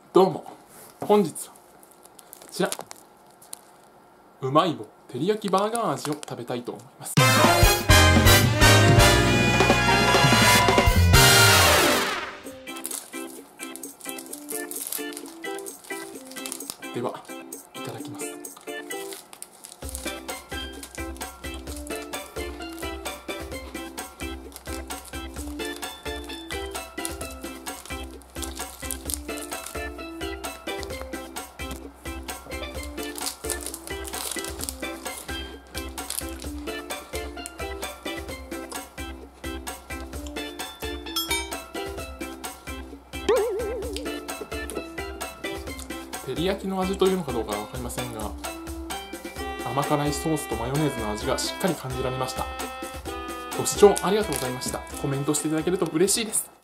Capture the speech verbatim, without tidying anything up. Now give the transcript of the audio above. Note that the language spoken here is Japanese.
どうも、本日はこちらうまい棒照り焼きバーガー味を食べたいと思います。ではいただきます。照り焼きの味というのかどうかは分かりませんが、甘辛いソースとマヨネーズの味がしっかり感じられました。ご視聴ありがとうございました。コメントしていただけると嬉しいです。